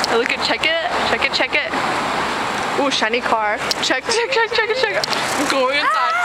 Oh, look at, check it. Check it, check it. Ooh, shiny car. Check, check, check, check it, check it. Koryodang.